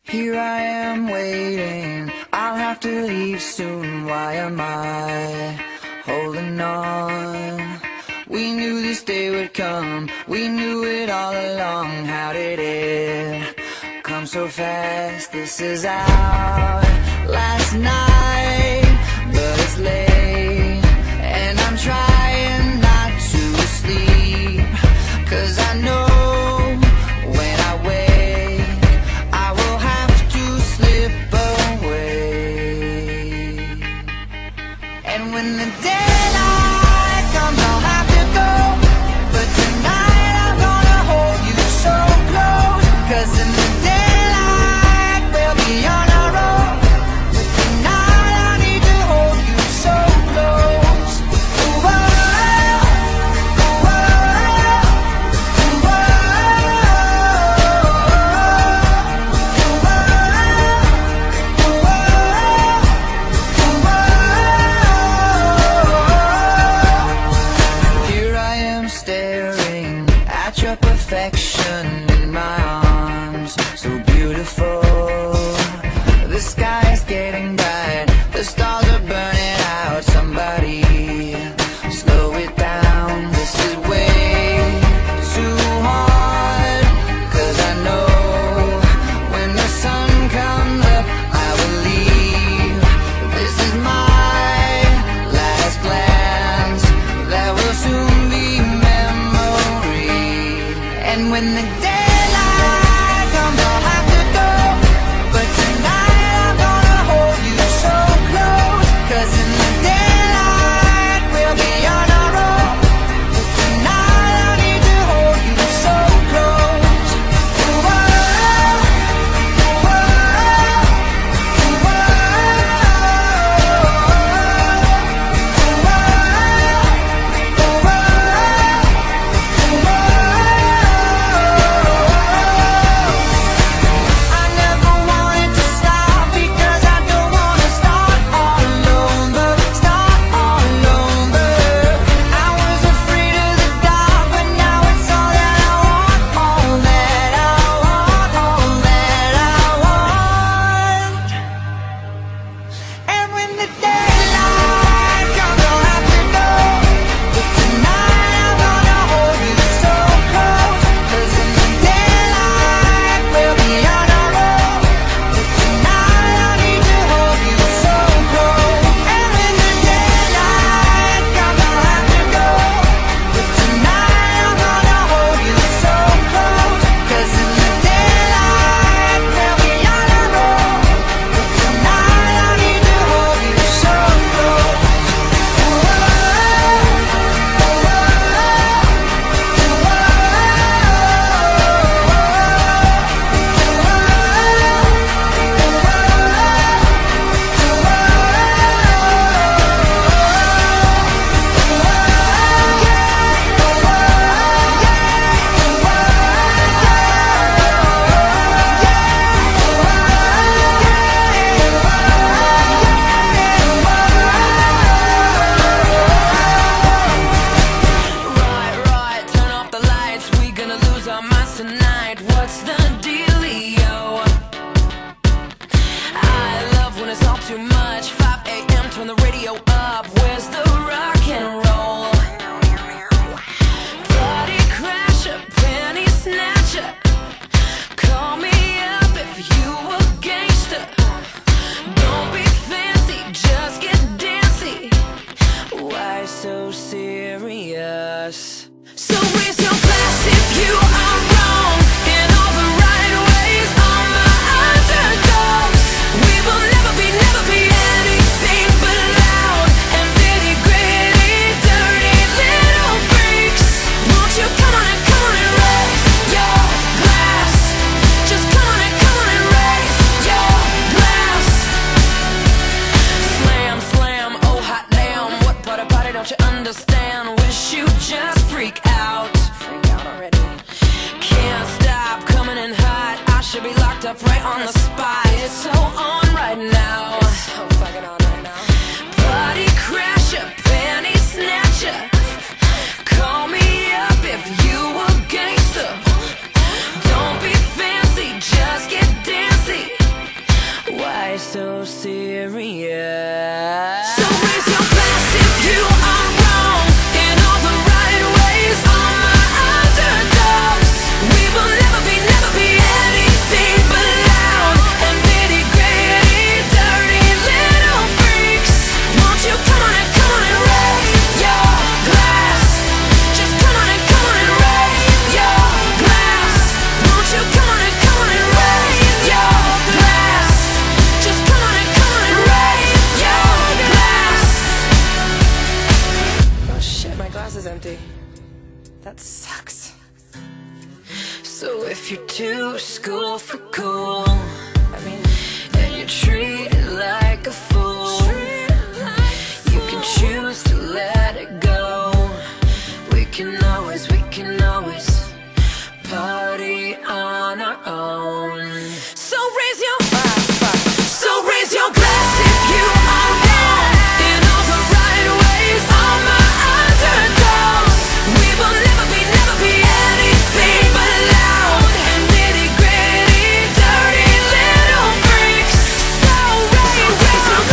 Here I am waiting, I'll have to leave soon. Why am I holding on? We knew this day would come, we knew it all along. How did it come so fast? This is our last night, but it's late, and I'm trying not to sleep, 'cause I know when I wake I will have to slip away. And when the daylight comes I'll have to go, but tonight I'm gonna hold you so close, 'cause in the daylight we'll be on our own. But tonight I need to hold you so close. Ooh, oh, ooh, oh, ooh, oh, here I am staring at your perfection in my arms, so beautiful. The sky is getting bright, the stars are burning out. Somebody slow it down, this is way too hard. 'Cause I know when the sun comes up I will leave. This is my last glance, that will soon be memory. And when the daylight comes I'll have to go, but tonight I'm gonna hold you so close, 'cause in the daylight we'll be on our own. But tonight I need to hold you so close. Ooh, oh, ooh, oh, ooh, oh, I never wanted to stop, because I don't wanna start all over, start all over. I was afraid of the dark, but now it's all that I want, all that I want, all that I want. And when the daylight comes I'll have to go, but tonight I'm gonna hold you so close, 'cause in the daylight we'll be on our own. But tonight I need to hold you so close. And when the daylight comes I'll have to go, but tonight I'm gonna hold you so close, 'cause in the daylight we'll be on our own. But tonight I need to hold you so close. Ooh, oh, ooh, oh, right, turn off the lights, we gonna lose our minds tonight. What's the dealio? I love when it's all too much. 5 a.m. turn the radio up. Where's the rock and roll? Party crasher, penny snatcher, call me up if you a gangster. Don't be fancy, just get dancy. Why so serious? So raise your glass if you are wrong in all the right ways. On the underdogs, we will never be anything but loud and nitty gritty, dirty little freaks. Won't you come on and raise your glass? Just come on and raise your glass. Slam, slam, oh hot damn, what part of party don't you understand? Wish you just yeah. So raise your glass if you are wrong in all the right ways. All my underdogs, we will never be anything but loud and nitty gritty, dirty little freaks. Won't you come on and raise your glass? Just come on and raise your glass. Won't you come on and raise your glass? Just come on and raise your glass. Oh shit, my glass is empty. That sucks. So if you're too school for cool, and you're treated like a fool, you can choose to let it go. We can always party on our own. So raise your glass if you are wrong in all the right ways. All my underdogs, we will never be anything but loud and nitty gritty, dirty little freaks. So raise your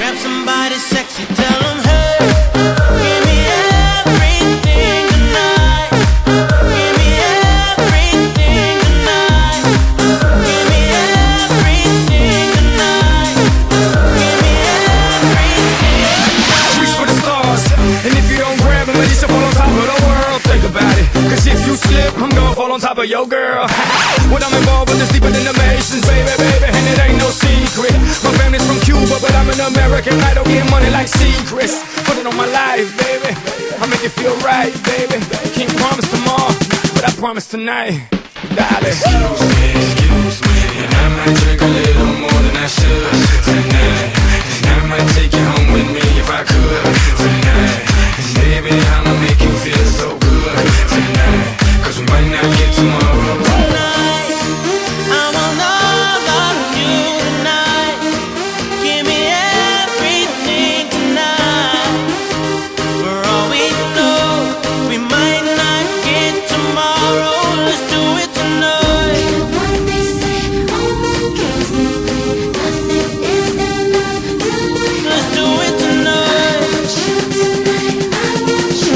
Grab somebody sexy, tell them, hey, give me everything tonight. Give me everything tonight. Give me everything tonight. Give me everything. Reach for the stars, and if you don't grab them, at least you fall on top of the world. Think about it, cause if you slip, I'm gonna fall on top of your girl. When I'm involved with this deeper than the Masons, baby, baby, and it ain't no secret. My family's from Cuba, but I'm an American idol, getting money like secrets. Put it on my life, baby, I'll make it feel right, baby. Can't promise tomorrow, but I promise tonight, darling. Excuse me, and I might drink a little more than I should tonight. And I might take you home with me if I could tonight. And baby, I'ma make you feel so good tonight, cause we might not get tomorrow. Tonight, I want all of you tonight. Give me everything tonight. For all we know, we might not get tomorrow. Let's do it tonight. What they say, all the games they play, nothing is enough tonight. Let's do it tonight. I want you.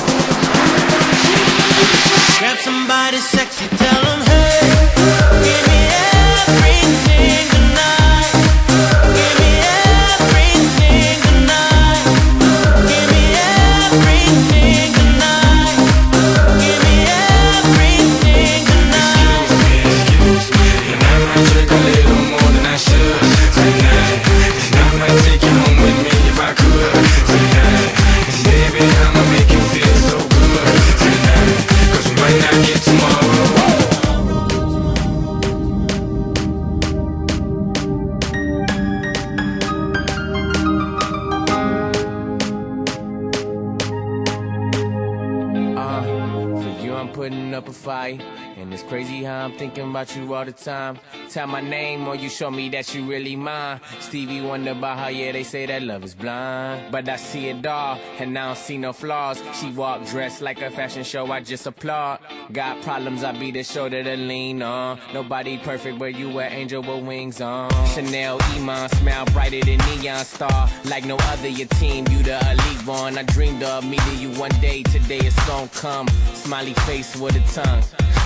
Grab somebody sexy, tell them, hey, give me everything tonight. Give me everything tonight. Give me everything tonight. Give me everything tonight. Excuse me, and I might drink a little more than I should tonight. And I might take you home with me if I could tonight. And baby, I'ma make you feel so good tonight, cause we might not get tomorrow. For you I'm putting up a fight, and it's crazy how I'm thinking about you all the time. Tell my name or you show me that you really mine. Stevie Wonder about how, yeah, they say that love is blind, but I see it all, and I don't see no flaws. She walk dressed like a fashion show, I just applaud. Got problems, I be the shoulder to lean on. Nobody perfect, but you an angel with wings on. Chanel, Iman, smile brighter than neon star. Like no other, your team, you the elite one. I dreamed of meeting you one day, today it's gonna come. Smiley face with a tongue.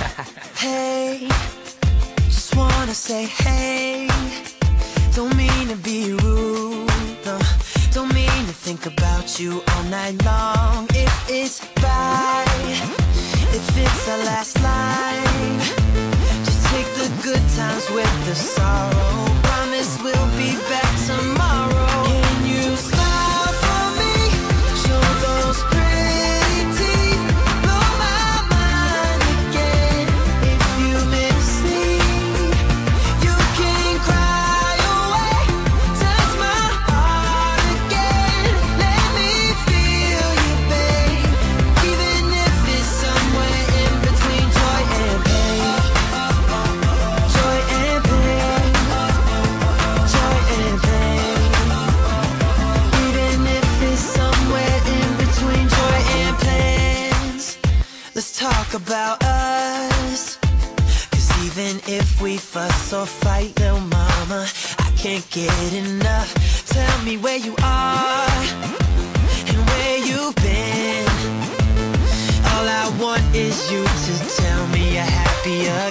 Hey, just wanna say hey. Don't mean to be rude, no. Don't mean to think about you all night long. If it's right, if it's our last line, just take the good times with the sorrow. Promise we'll be back tomorrow. Can you smile for me? Show those pretty teeth. Blow my mind again. If you miss me, you can cry away. Touch my heart again. Let me feel you, babe. Even if it's somewhere in between joy and pain. Joy and pain. Joy and pain. Even if it's somewhere in between joy and pains. Let's talk about us. Cause even if we fuss or fight, little mama, I can't get enough. Tell me where you are and where you've been. All I want is you to tell me you're happy